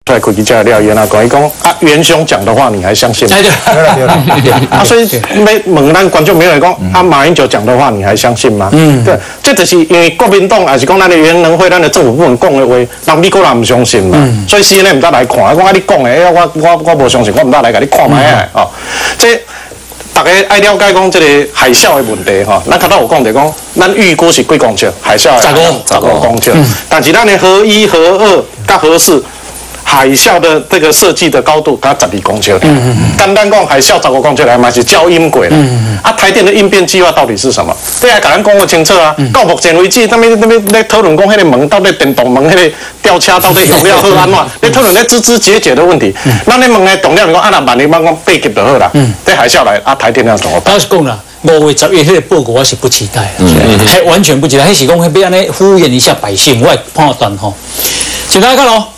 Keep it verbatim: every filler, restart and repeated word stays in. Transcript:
出来开记者料，原来讲伊讲啊，元凶讲的话你还相信吗？ 哎对，对了对了， 啊，所以没问咱观众没有人讲啊，马英九讲的话你还相信吗？嗯，对，这就是因为国民党还是讲咱的原能会、咱的政府部门讲的话，人美国人唔相信嘛，所以 C N N 唔得来看，讲啊你讲的，我我我无相信，我唔得来甲你看卖啊，哦，这。大家爱了解讲这个海啸的问题吼，咱头头有讲着讲，咱预估是几公尺，海啸十五十五公尺，但是咱的核一、核二、甲核四。海啸的这个设计的高度，它十二公尺。嗯嗯。单单讲海啸十五公尺来嘛是超音轨了。嗯嗯。啊，台电的应变计划到底是什么？对啊，甲咱讲个清楚啊。到目前为止，他们那边在讨论讲迄个门到底电动门迄个吊车到底用了好安怎？在讨论在枝枝节节的问题。咱咧问的重点是讲啊，那万年帮讲八级就好啦。嗯。这海啸来啊，台电要怎么办？ 老实讲啦，五月十月迄个报告我是不期待，还完全不期待。迄是讲迄要安尼敷衍一下百姓，我判断吼。请大家看咯。